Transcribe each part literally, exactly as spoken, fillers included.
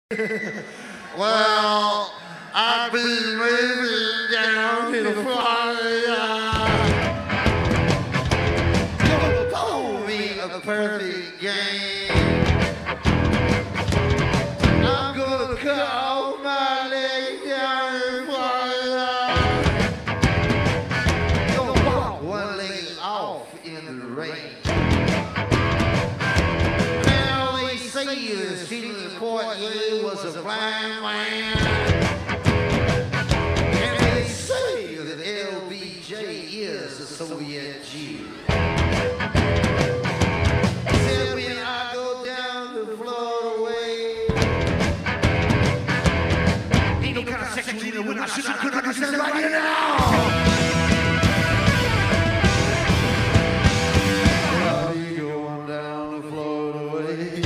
Well, I've been moving down to Florida. Gonna pull me a perfect game. I'm gonna cut all my legs down in Florida. Gonna walk one leg off in the rain. Now they say you Stephen Portland was a blind man. And they say that L B J is a Soviet Jew. Said when I go down the Florida way, ain't no kind of sex leader when I should I could understand right here now. I'll be going down the Florida way.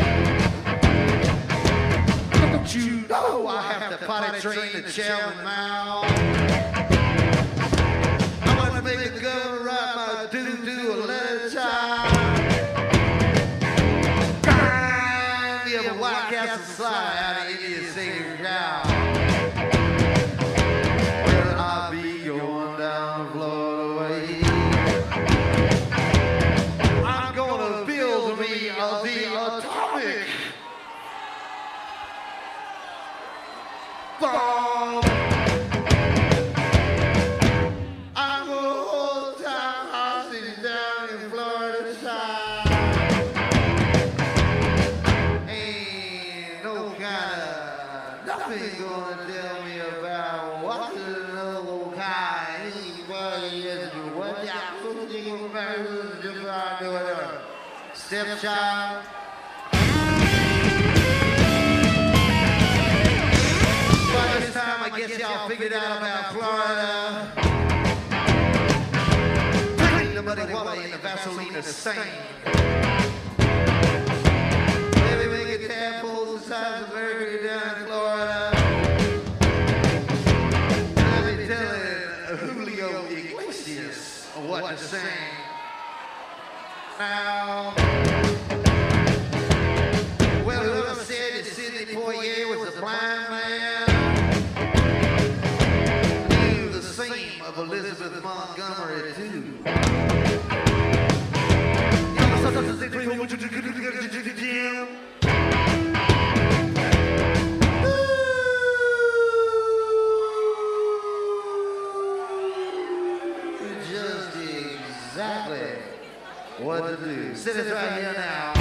Don't you know I have to potty train the Cherub now? I want to make the governor write my doo-doo a letter child. Grind me up a White Castle slide out of Indian singing crowd. Well, I'll be going down the Florida way. I'm gonna build me of the atomic bomb. I'm gonna hold time hostage down in Florida side. Ain't no kind of nothing gonna tell me about what another kind. Anybody is what y'all stepchild. By this time, I guess y'all figured out about Florida. Clean the muddy water in the Vaseline is stain. Maybe make a tadpoles the size of America down in Florida. I'll be telling Julio Iglesias what to sing. Now, well, whoever said that Sidney Poitier was a blind man knew the same of Elizabeth Montgomery, too. Just exactly what to do. Sit us right here now.